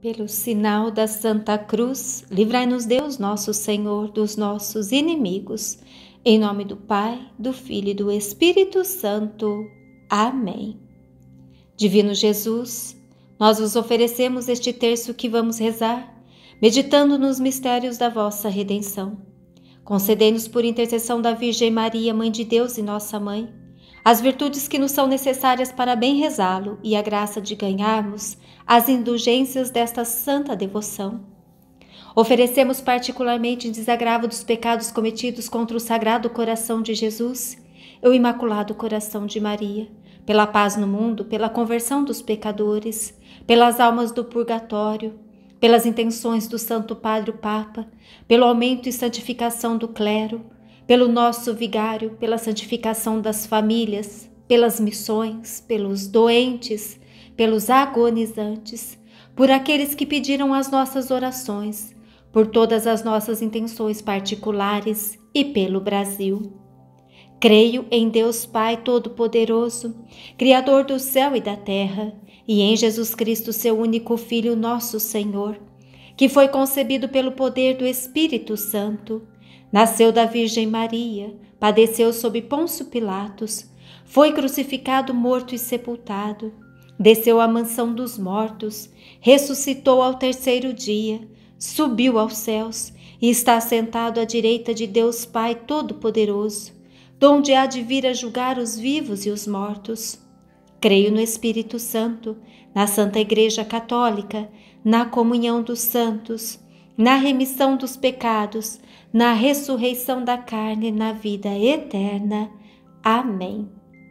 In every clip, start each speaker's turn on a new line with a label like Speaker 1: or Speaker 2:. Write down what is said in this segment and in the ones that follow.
Speaker 1: Pelo sinal da Santa Cruz, livrai-nos Deus nosso Senhor dos nossos inimigos. Em nome do Pai, do Filho e do Espírito Santo. Amém. Divino Jesus, nós vos oferecemos este terço que vamos rezar, meditando nos mistérios da vossa redenção. Concedei-nos por intercessão da Virgem Maria, Mãe de Deus e nossa Mãe, as virtudes que nos são necessárias para bem rezá-lo e a graça de ganharmos as indulgências desta santa devoção. Oferecemos particularmente em desagravo dos pecados cometidos contra o Sagrado Coração de Jesus e o Imaculado Coração de Maria, pela paz no mundo, pela conversão dos pecadores, pelas almas do purgatório, pelas intenções do Santo Padre o Papa, pelo aumento e santificação do clero, pelo nosso vigário, pela santificação das famílias, pelas missões, pelos doentes, pelos agonizantes, por aqueles que pediram as nossas orações, por todas as nossas intenções particulares e pelo Brasil. Creio em Deus Pai Todo-Poderoso, Criador do céu e da terra, e em Jesus Cristo, seu único Filho, nosso Senhor, que foi concebido pelo poder do Espírito Santo, nasceu da Virgem Maria, padeceu sob Pôncio Pilatos, foi crucificado, morto e sepultado, desceu à mansão dos mortos, ressuscitou ao terceiro dia, subiu aos céus e está sentado à direita de Deus Pai Todo-Poderoso, donde há de vir a julgar os vivos e os mortos. Creio no Espírito Santo, na Santa Igreja Católica, na comunhão dos santos, na remissão dos pecados, na ressurreição da carne e na vida eterna. Amém.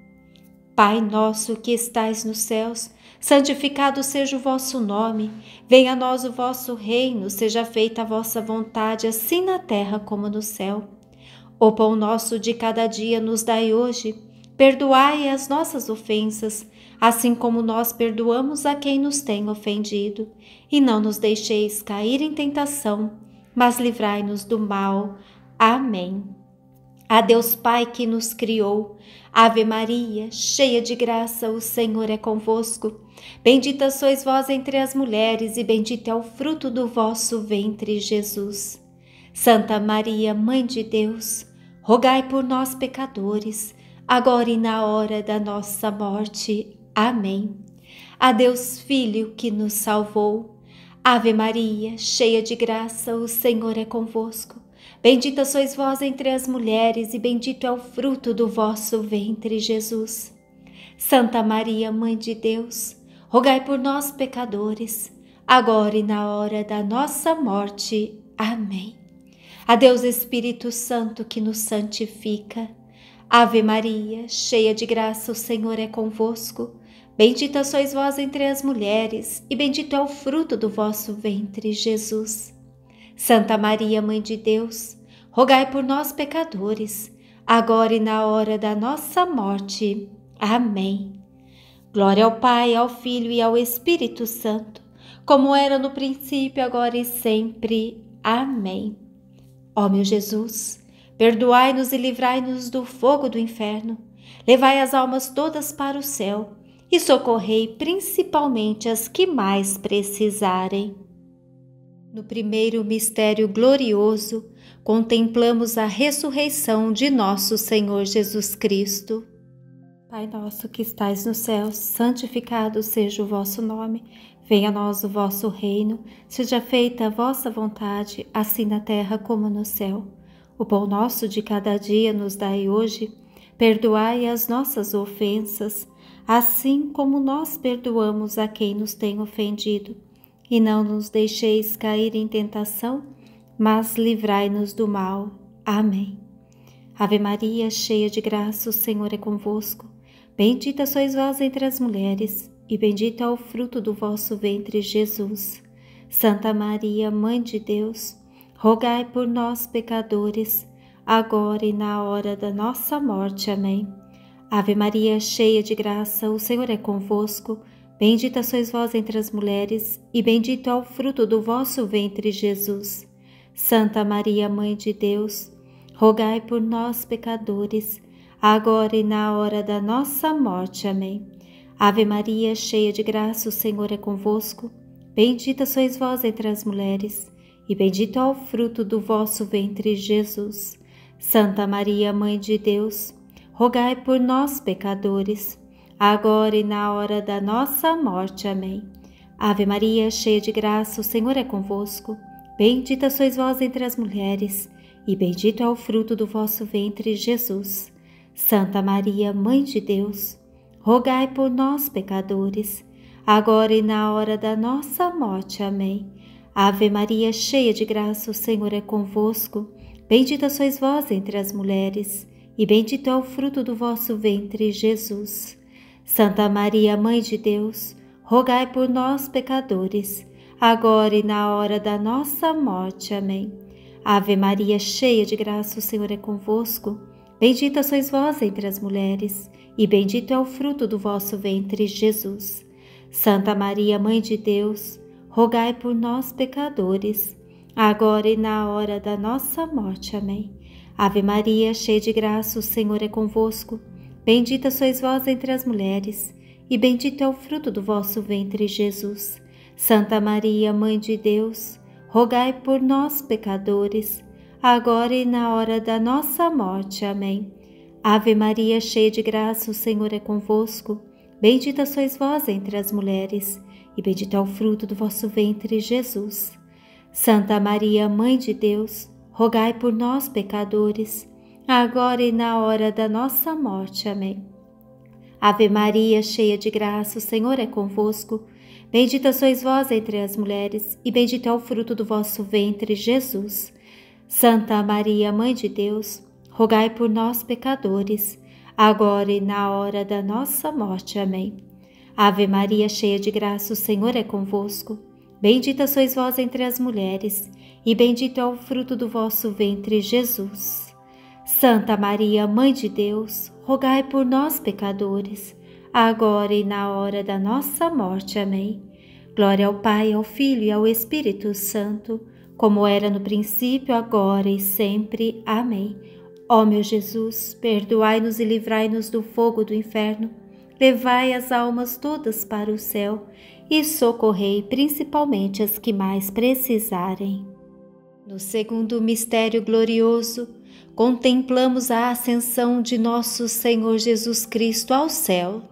Speaker 1: Pai nosso que estais nos céus, santificado seja o vosso nome. Venha a nós o vosso reino, seja feita a vossa vontade, assim na terra como no céu. O pão nosso de cada dia nos dai hoje. Perdoai as nossas ofensas, assim como nós perdoamos a quem nos tem ofendido. E não nos deixeis cair em tentação, mas livrai-nos do mal. Amém. A Deus Pai que nos criou, Ave Maria, cheia de graça, o Senhor é convosco. Bendita sois vós entre as mulheres, e bendito é o fruto do vosso ventre, Jesus. Santa Maria, Mãe de Deus, rogai por nós, pecadores, agora e na hora da nossa morte. Amém. A Deus Filho que nos salvou, Ave Maria, cheia de graça, o Senhor é convosco. Bendita sois vós entre as mulheres, e bendito é o fruto do vosso ventre, Jesus. Santa Maria, Mãe de Deus, rogai por nós, pecadores, agora e na hora da nossa morte. Amém. A Deus Espírito Santo que nos santifica. Ave Maria, cheia de graça, o Senhor é convosco. Bendita sois vós entre as mulheres, e bendito é o fruto do vosso ventre, Jesus. Santa Maria, Mãe de Deus, rogai por nós, pecadores, agora e na hora da nossa morte. Amém. Glória ao Pai, ao Filho e ao Espírito Santo, como era no princípio, agora e sempre. Amém. Ó meu Jesus, perdoai-nos e livrai-nos do fogo do inferno, levai as almas todas para o céu e socorrei principalmente as que mais precisarem. No primeiro mistério glorioso, contemplamos a ressurreição de nosso Senhor Jesus Cristo. Pai nosso que estais nos céus, santificado seja o vosso nome. Venha a nós o vosso reino, seja feita a vossa vontade, assim na terra como no céu. O pão nosso de cada dia nos dai hoje. Perdoai as nossas ofensas, assim como nós perdoamos a quem nos tem ofendido. E não nos deixeis cair em tentação, mas livrai-nos do mal. Amém. Ave Maria, cheia de graça, o Senhor é convosco. Bendita sois vós entre as mulheres, e bendito é o fruto do vosso ventre, Jesus. Santa Maria, Mãe de Deus, rogai por nós, pecadores, agora e na hora da nossa morte. Amém. Ave Maria, cheia de graça, o Senhor é convosco. Bendita sois vós entre as mulheres, e bendito é o fruto do vosso ventre, Jesus. Santa Maria, Mãe de Deus, rogai por nós, pecadores, agora e na hora da nossa morte. Amém. Ave Maria, cheia de graça, o Senhor é convosco. bendita sois vós entre as mulheres, e bendito é o fruto do vosso ventre, Jesus. Santa Maria, Mãe de Deus, rogai por nós, pecadores, agora e na hora da nossa morte. Amém. Ave Maria, cheia de graça, o Senhor é convosco. Bendita sois vós entre as mulheres, e bendito é o fruto do vosso ventre, Jesus. Santa Maria, Mãe de Deus, rogai por nós, pecadores, agora e na hora da nossa morte. Amém. Ave Maria, cheia de graça, o Senhor é convosco. Bendita sois vós entre as mulheres, e bendito é o fruto do vosso ventre, Jesus. Santa Maria, Mãe de Deus, rogai por nós, pecadores, agora e na hora da nossa morte. Amém. Ave Maria, cheia de graça, o Senhor é convosco. Bendita sois vós entre as mulheres, e bendito é o fruto do vosso ventre, Jesus. Santa Maria, Mãe de Deus, rogai por nós, pecadores, agora e na hora da nossa morte. Amém. Ave Maria, cheia de graça, o Senhor é convosco. Bendita sois vós entre as mulheres, e bendito é o fruto do vosso ventre, Jesus. Santa Maria, Mãe de Deus, rogai por nós, pecadores, agora e na hora da nossa morte. Amém. Ave Maria, cheia de graça, o Senhor é convosco. Bendita sois vós entre as mulheres, e bendito é o fruto do vosso ventre, Jesus. Santa Maria, Mãe de Deus, rogai por nós, pecadores, agora e na hora da nossa morte. Amém. Ave Maria, cheia de graça, o Senhor é convosco. Bendita sois vós entre as mulheres, e bendito é o fruto do vosso ventre, Jesus. Santa Maria, Mãe de Deus, rogai por nós, pecadores, agora e na hora da nossa morte. Amém. Ave Maria, cheia de graça, o Senhor é convosco. Bendita sois vós entre as mulheres, e bendito é o fruto do vosso ventre, Jesus. Santa Maria, Mãe de Deus, rogai por nós, pecadores, agora e na hora da nossa morte. Amém. Glória ao Pai, ao Filho e ao Espírito Santo, como era no princípio, agora e sempre. Amém. Ó meu Jesus, perdoai-nos e livrai-nos do fogo do inferno, levai as almas todas para o céu e socorrei principalmente as que mais precisarem. No segundo mistério glorioso, contemplamos a ascensão de nosso Senhor Jesus Cristo ao céu.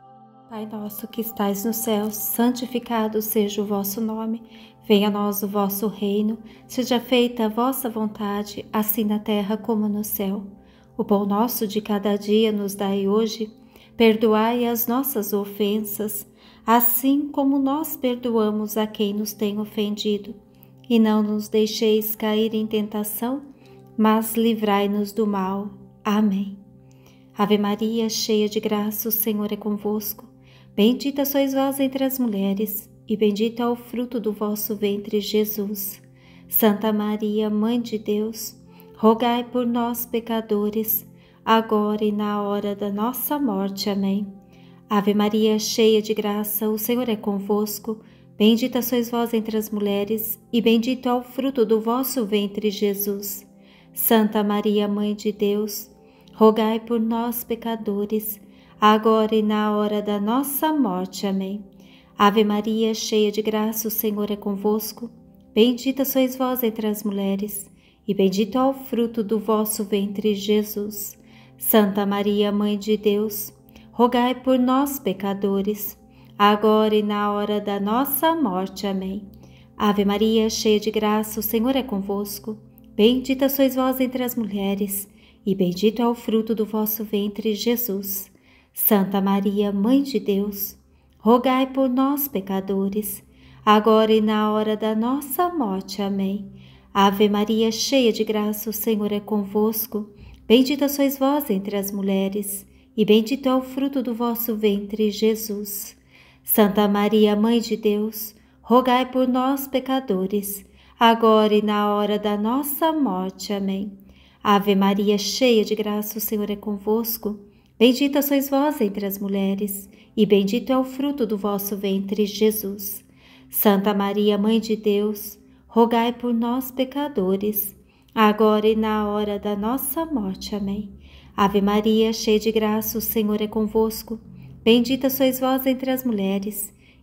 Speaker 1: Pai nosso que estais no céu, santificado seja o vosso nome. Venha a nós o vosso reino, seja feita a vossa vontade, assim na terra como no céu. O pão nosso de cada dia nos dai hoje. Perdoai as nossas ofensas, assim como nós perdoamos a quem nos tem ofendido. E não nos deixeis cair em tentação, mas livrai-nos do mal. Amém. Ave Maria, cheia de graça, o Senhor é convosco. Bendita sois vós entre as mulheres, e bendito é o fruto do vosso ventre, Jesus. Santa Maria, Mãe de Deus, rogai por nós, pecadores, agora e na hora da nossa morte. Amém. Ave Maria, cheia de graça, o Senhor é convosco. Bendita sois vós entre as mulheres, e bendito é o fruto do vosso ventre, Jesus. Santa Maria, Mãe de Deus, rogai por nós, pecadores, agora e na hora da nossa morte. Amém. Ave Maria, cheia de graça, o Senhor é convosco. Bendita sois vós entre as mulheres, e bendito é o fruto do vosso ventre, Jesus. Santa Maria, Mãe de Deus, rogai por nós, pecadores, agora e na hora da nossa morte. Amém. Ave Maria, cheia de graça, o Senhor é convosco. Bendita sois vós entre as mulheres, e bendito é o fruto do vosso ventre, Jesus. Santa Maria, Mãe de Deus, rogai por nós, pecadores, agora e na hora da nossa morte. Amém. Ave Maria, cheia de graça, o Senhor é convosco. Bendita sois vós entre as mulheres, e bendito é o fruto do vosso ventre, Jesus. Santa Maria, Mãe de Deus, rogai por nós, pecadores, agora e na hora da nossa morte. Amém. Ave Maria, cheia de graça, o Senhor é convosco. Bendita sois vós entre as mulheres, e bendito é o fruto do vosso ventre, Jesus. Santa Maria, Mãe de Deus, rogai por nós, pecadores, agora e na hora da nossa morte. Amém. Ave Maria, cheia de graça, o Senhor é convosco. Bendita sois vós entre as mulheres,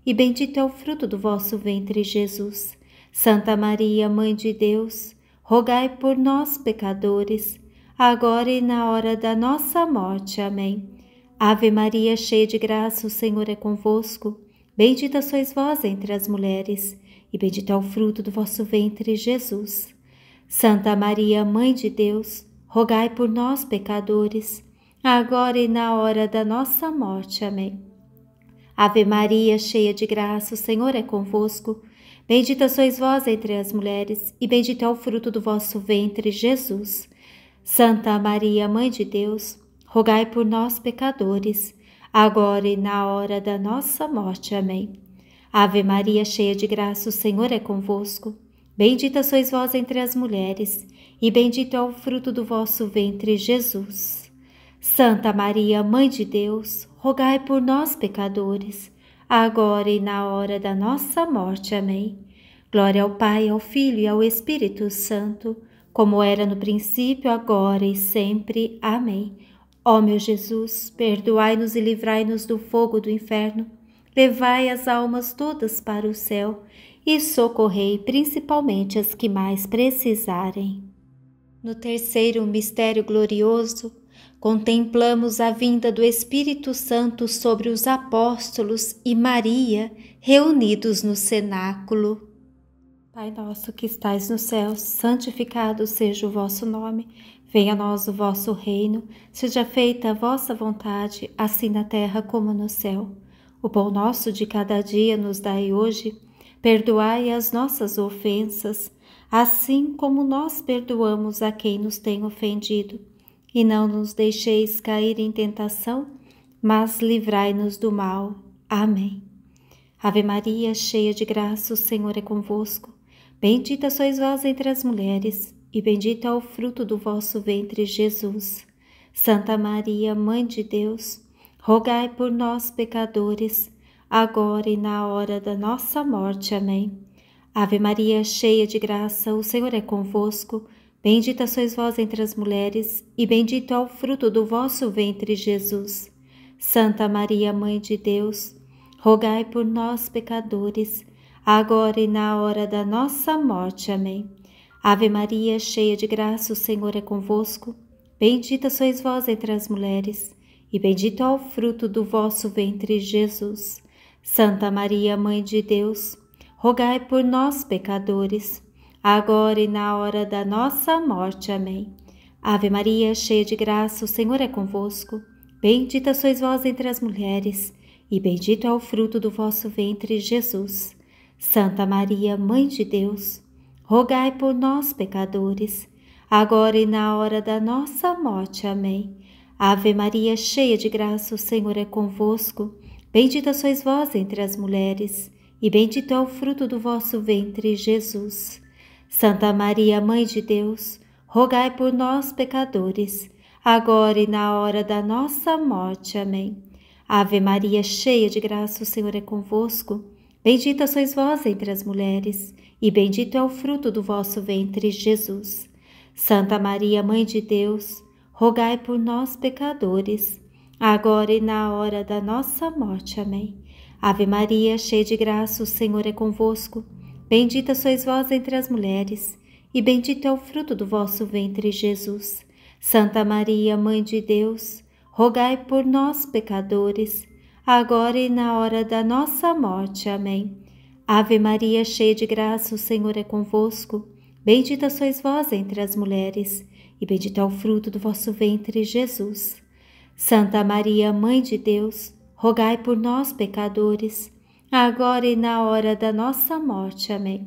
Speaker 1: e bendito é o fruto do vosso ventre, Jesus. Santa Maria, Mãe de Deus, rogai por nós, pecadores, agora e na hora da nossa morte. Amém. Ave Maria, cheia de graça, o Senhor é convosco. Bendita sois vós entre as mulheres, e bendito é o fruto do vosso ventre, Jesus. Santa Maria, Mãe de Deus, rogai por nós, pecadores, agora e na hora da nossa morte. Amém. Ave Maria, cheia de graça, o Senhor é convosco. Bendita sois vós entre as mulheres, e bendito é o fruto do vosso ventre, Jesus. Santa Maria, Mãe de Deus, rogai por nós, pecadores, agora e na hora da nossa morte. Amém. Ave Maria, cheia de graça, o Senhor é convosco. Bendita sois vós entre as mulheres, e bendito é o fruto do vosso ventre, Jesus. Santa Maria, Mãe de Deus, rogai por nós, pecadores, agora e na hora da nossa morte. Amém. Glória ao Pai, ao Filho e ao Espírito Santo, como era no princípio, agora e sempre. Amém. Ó meu Jesus, perdoai-nos e livrai-nos do fogo do inferno, levai as almas todas para o céu e socorrei principalmente as que mais precisarem. No terceiro mistério glorioso, contemplamos a vinda do Espírito Santo sobre os apóstolos e Maria reunidos no cenáculo. Pai nosso que estais no céu, santificado seja o vosso nome. Venha a nós o vosso reino, seja feita a vossa vontade, assim na terra como no céu. O pão nosso de cada dia nos dai hoje. Perdoai as nossas ofensas, assim como nós perdoamos a quem nos tem ofendido. E não nos deixeis cair em tentação, mas livrai-nos do mal. Amém. Ave Maria, cheia de graça, o Senhor é convosco. Bendita sois vós entre as mulheres, e bendito é o fruto do vosso ventre, Jesus. Santa Maria, Mãe de Deus, rogai por nós, pecadores, agora e na hora da nossa morte. Amém. Ave Maria, cheia de graça, o Senhor é convosco. Bendita sois vós entre as mulheres, e bendito é o fruto do vosso ventre, Jesus. Santa Maria, Mãe de Deus, rogai por nós, pecadores, agora e na hora da nossa morte. Amém. Ave Maria, cheia de graça, o Senhor é convosco. Bendita sois vós entre as mulheres, e bendito é o fruto do vosso ventre, Jesus. Santa Maria, Mãe de Deus, rogai por nós, pecadores, agora e na hora da nossa morte. Amém. Ave Maria, cheia de graça, o Senhor é convosco. Bendita sois vós entre as mulheres, e bendito é o fruto do vosso ventre, Jesus. Santa Maria, Mãe de Deus, rogai por nós, pecadores, agora e na hora da nossa morte. Amém. Ave Maria, cheia de graça, o Senhor é convosco. Bendita sois vós entre as mulheres, e bendito é o fruto do vosso ventre, Jesus. Santa Maria, Mãe de Deus, rogai por nós, pecadores, agora e na hora da nossa morte. Amém. Ave Maria, cheia de graça, o Senhor é convosco. Bendita sois vós entre as mulheres, e bendito é o fruto do vosso ventre, Jesus. Santa Maria, Mãe de Deus, rogai por nós, pecadores, agora e na hora da nossa morte. Amém. Ave Maria, cheia de graça, o Senhor é convosco. Bendita sois vós entre as mulheres, e bendito é o fruto do vosso ventre, Jesus. Santa Maria, Mãe de Deus, rogai por nós, pecadores, agora e na hora da nossa morte. Amém. Ave Maria, cheia de graça, o Senhor é convosco. Bendita sois vós entre as mulheres, e bendito é o fruto do vosso ventre, Jesus. Santa Maria, Mãe de Deus, rogai por nós, pecadores, agora e na hora da nossa morte. Amém.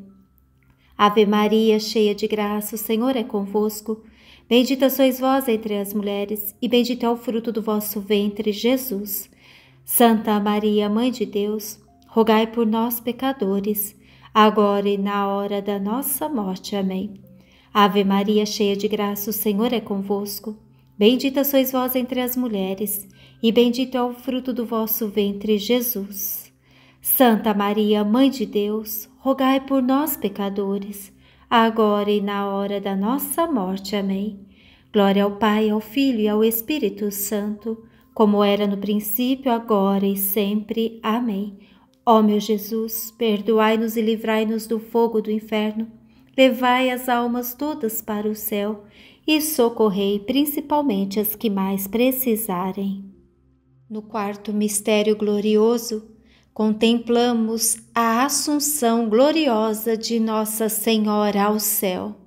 Speaker 1: Ave Maria, cheia de graça, o Senhor é convosco. Bendita sois vós entre as mulheres, e bendito é o fruto do vosso ventre, Jesus. Santa Maria, Mãe de Deus, rogai por nós, pecadores, agora e na hora da nossa morte. Amém. Ave Maria, cheia de graça, o Senhor é convosco. Bendita sois vós entre as mulheres, e bendito é o fruto do vosso ventre, Jesus. Santa Maria, Mãe de Deus, rogai por nós, pecadores, agora e na hora da nossa morte. Amém. Glória ao Pai, ao Filho e ao Espírito Santo, como era no princípio, agora e sempre. Amém. Ó meu Jesus, perdoai-nos e livrai-nos do fogo do inferno, levai as almas todas para o céu e socorrei principalmente as que mais precisarem. No quarto mistério glorioso, contemplamos a Assunção gloriosa de Nossa Senhora ao céu.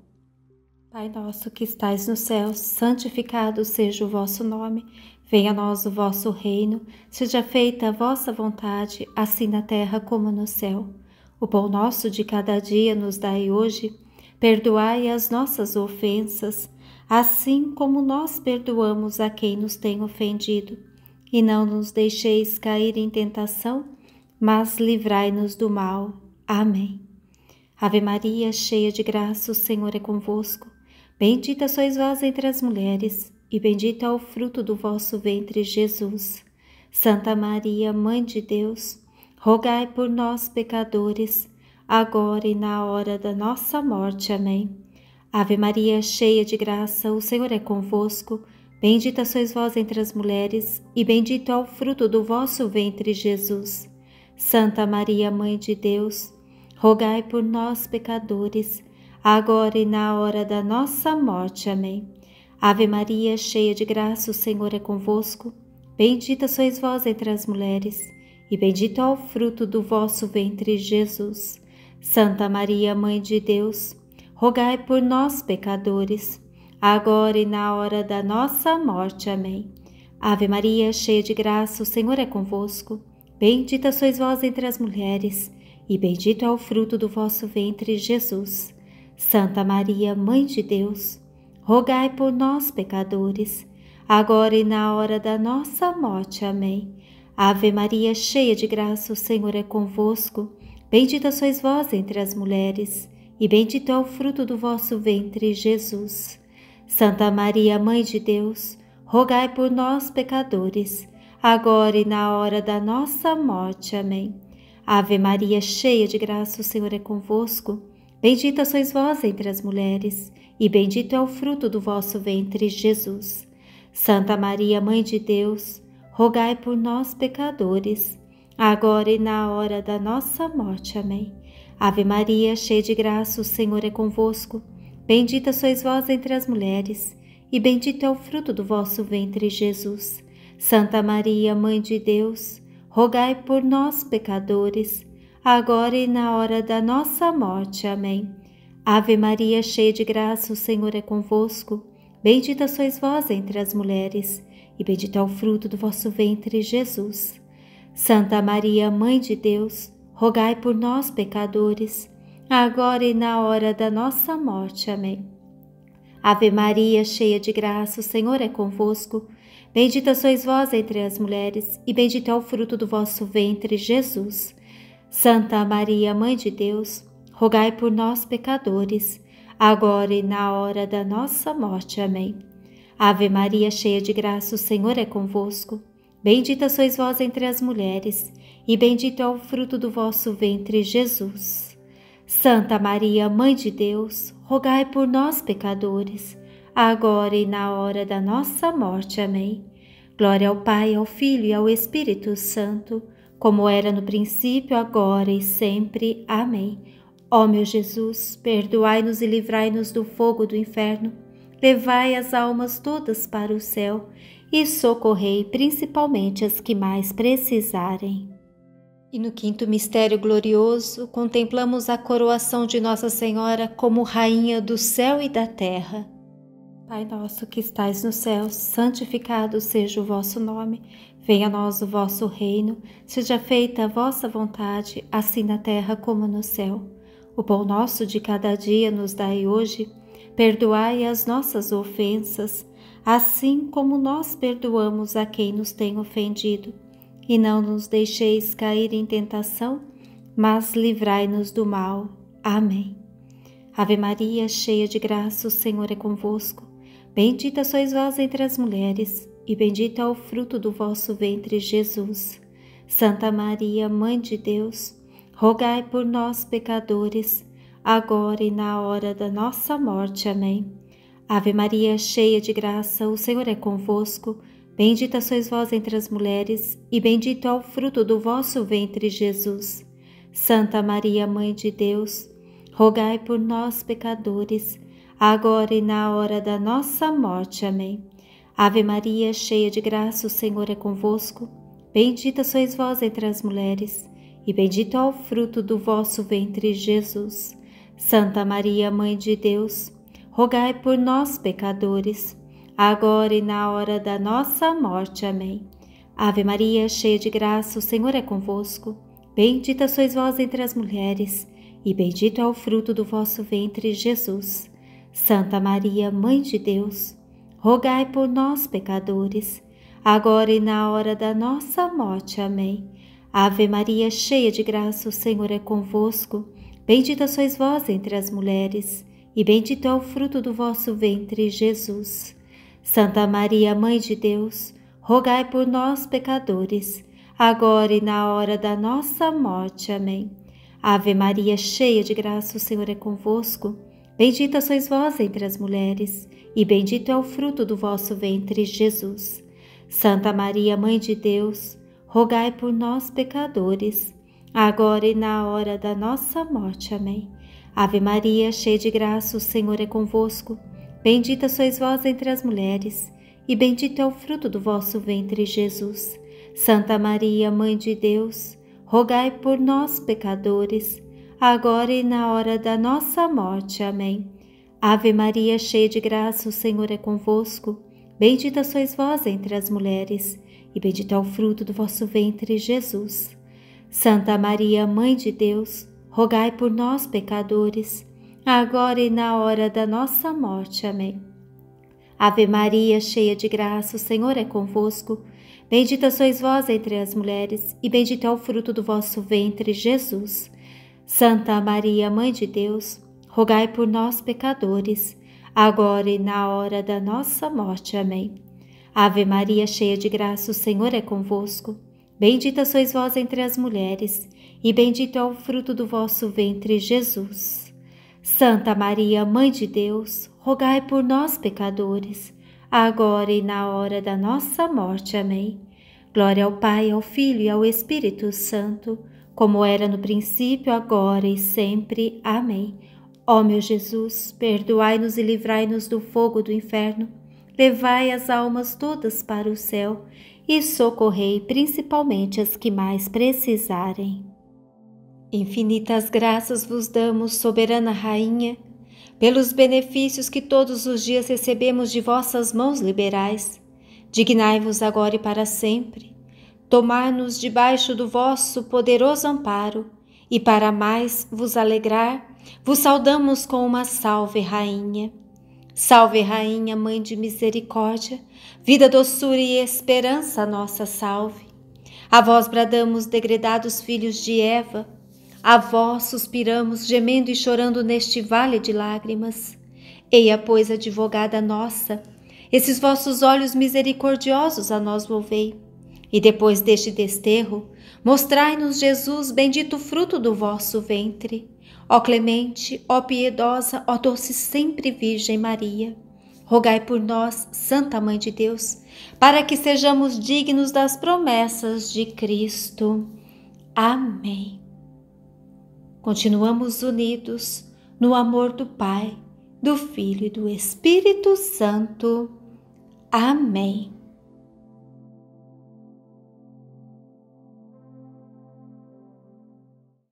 Speaker 1: Pai nosso que estais no céu, santificado seja o vosso nome. Venha a nós o vosso reino, seja feita a vossa vontade, assim na terra como no céu. O pão nosso de cada dia nos dai hoje, perdoai as nossas ofensas, assim como nós perdoamos a quem nos tem ofendido. E não nos deixeis cair em tentação, mas livrai-nos do mal. Amém. Ave Maria, cheia de graça, o Senhor é convosco. Bendita sois vós entre as mulheres, e bendito é o fruto do vosso ventre, Jesus. Santa Maria, Mãe de Deus, rogai por nós, pecadores, agora e na hora da nossa morte. Amém. Ave Maria, cheia de graça, o Senhor é convosco. Bendita sois vós entre as mulheres, e bendito é o fruto do vosso ventre, Jesus. Santa Maria, Mãe de Deus, rogai por nós, pecadores, agora e na hora da nossa morte. Amém. Ave Maria, cheia de graça, o Senhor é convosco. Bendita sois vós entre as mulheres, e bendito é o fruto do vosso ventre, Jesus. Santa Maria, Mãe de Deus, rogai por nós, pecadores, agora e na hora da nossa morte. Amém. Ave Maria, cheia de graça, o Senhor é convosco. Bendita sois vós entre as mulheres, e bendito é o fruto do vosso ventre, Jesus. Santa Maria, Mãe de Deus, rogai por nós, pecadores, agora e na hora da nossa morte. Amém. Ave Maria, cheia de graça, o Senhor é convosco. Bendita sois vós entre as mulheres, e bendito é o fruto do vosso ventre, Jesus. Santa Maria, Mãe de Deus, rogai por nós, pecadores, agora e na hora da nossa morte. Amém. Ave Maria, cheia de graça, o Senhor é convosco. Bendita sois vós entre as mulheres, e bendito é o fruto do vosso ventre, Jesus. Santa Maria, Mãe de Deus, rogai por nós, pecadores, agora e na hora da nossa morte. Amém. Ave Maria, cheia de graça, o Senhor é convosco. Bendita sois vós entre as mulheres, e bendito é o fruto do vosso ventre, Jesus. Santa Maria, Mãe de Deus, rogai por nós, pecadores, agora e na hora da nossa morte. Amém. Ave Maria, cheia de graça, o Senhor é convosco. Bendita sois vós entre as mulheres, e bendito é o fruto do vosso ventre, Jesus. Santa Maria, Mãe de Deus, rogai por nós, pecadores, agora e na hora da nossa morte. Amém. Ave Maria, cheia de graça, o Senhor é convosco. Bendita sois vós entre as mulheres, e bendito é o fruto do vosso ventre, Jesus. Santa Maria, Mãe de Deus, rogai por nós, pecadores, agora e na hora da nossa morte. Amém. Ave Maria, cheia de graça, o Senhor é convosco. Bendita sois vós entre as mulheres, e bendito é o fruto do vosso ventre, Jesus. Santa Maria, Mãe de Deus, rogai por nós, pecadores, agora e na hora da nossa morte. Amém. Glória ao Pai, ao Filho e ao Espírito Santo, como era no princípio, agora e sempre. Amém. Ó meu Jesus, perdoai-nos e livrai-nos do fogo do inferno, levai as almas todas para o céu e socorrei principalmente as que mais precisarem. E no quinto mistério glorioso, contemplamos a coroação de Nossa Senhora como Rainha do céu e da terra. Pai nosso que estais no céu, santificado seja o vosso nome. Venha a nós o vosso reino, seja feita a vossa vontade, assim na terra como no céu. O pão nosso de cada dia nos dai hoje. Perdoai as nossas ofensas, assim como nós perdoamos a quem nos tem ofendido. E não nos deixeis cair em tentação, mas livrai-nos do mal. Amém. Ave Maria, cheia de graça, o Senhor é convosco. Bendita sois vós entre as mulheres, e bendito é o fruto do vosso ventre, Jesus. Santa Maria, Mãe de Deus, rogai por nós, pecadores, agora e na hora da nossa morte. Amém. Ave Maria, cheia de graça, o Senhor é convosco. bendita sois vós entre as mulheres, e bendito é o fruto do vosso ventre, Jesus. Santa Maria, Mãe de Deus, rogai por nós, pecadores, agora e na hora da nossa morte. Amém. Ave Maria, cheia de graça, o Senhor é convosco. Bendita sois vós entre as mulheres, e bendito é o fruto do vosso ventre, Jesus. Santa Maria, Mãe de Deus, rogai por nós, pecadores, agora e na hora da nossa morte. Amém. Ave Maria, cheia de graça, o Senhor é convosco. Bendita sois vós entre as mulheres, e bendito é o fruto do vosso ventre, Jesus. Santa Maria, Mãe de Deus, rogai por nós, pecadores, agora e na hora da nossa morte. Amém. Ave Maria, cheia de graça, o Senhor é convosco. Bendita sois vós entre as mulheres, e bendito é o fruto do vosso ventre, Jesus. Santa Maria, Mãe de Deus, rogai por nós, pecadores, agora e na hora da nossa morte. Amém. Ave Maria, cheia de graça, o Senhor é convosco. Bendita sois vós entre as mulheres, e bendito é o fruto do vosso ventre, Jesus. Santa Maria, Mãe de Deus, rogai por nós, pecadores, agora e na hora da nossa morte. Amém. Ave Maria, cheia de graça, o Senhor é convosco. Bendita sois vós entre as mulheres, e bendito é o fruto do vosso ventre, Jesus. Santa Maria, Mãe de Deus, rogai por nós, pecadores, agora e na hora da nossa morte. Amém. Ave Maria, cheia de graça, o Senhor é convosco. Bendita sois vós entre as mulheres, e bendito é o fruto do vosso ventre, Jesus. Santa Maria, Mãe de Deus, rogai por nós, pecadores, agora e na hora da nossa morte. Amém. Ave Maria, cheia de graça, o Senhor é convosco. Bendita sois vós entre as mulheres, e bendito é o fruto do vosso ventre, Jesus. Santa Maria, Mãe de Deus, rogai por nós, pecadores, agora e na hora da nossa morte. Amém. Ave Maria, cheia de graça, o Senhor é convosco. Bendita sois vós entre as mulheres, e bendito é o fruto do vosso ventre, Jesus. Santa Maria, Mãe de Deus, rogai por nós, pecadores, agora e na hora da nossa morte. Amém. Glória ao Pai, ao Filho e ao Espírito Santo, como era no princípio, agora e sempre. Amém. Ó meu Jesus, perdoai-nos e livrai-nos do fogo do inferno, levai as almas todas para o céu e socorrei principalmente as que mais precisarem. Infinitas graças vos damos, soberana Rainha, pelos benefícios que todos os dias recebemos de vossas mãos liberais. Dignai-vos agora e para sempre, tomar-nos debaixo do vosso poderoso amparo, e para mais vos alegrar, vos saudamos com uma salve, Rainha. Salve, Rainha, Mãe de misericórdia, vida, doçura e esperança, nossa salve. A vós bradamos, degredados filhos de Eva, a vós suspiramos, gemendo e chorando neste vale de lágrimas. Eia, pois, advogada nossa, esses vossos olhos misericordiosos a nós volvei, e depois deste desterro, mostrai-nos Jesus, bendito fruto do vosso ventre. Ó clemente, ó piedosa, ó doce sempre Virgem Maria, rogai por nós, Santa Mãe de Deus, para que sejamos dignos das promessas de Cristo. Amém. Continuamos unidos no amor do Pai, do Filho e do Espírito Santo. Amém.